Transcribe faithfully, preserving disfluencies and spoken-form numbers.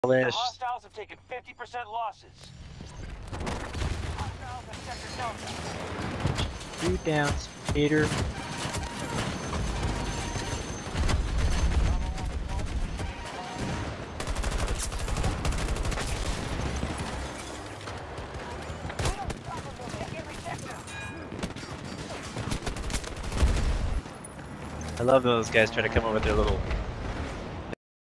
The this. hostiles have taken fifty percent losses. Hostiles at Sector Delta. Two down, Peter. I love those guys trying to come up with their little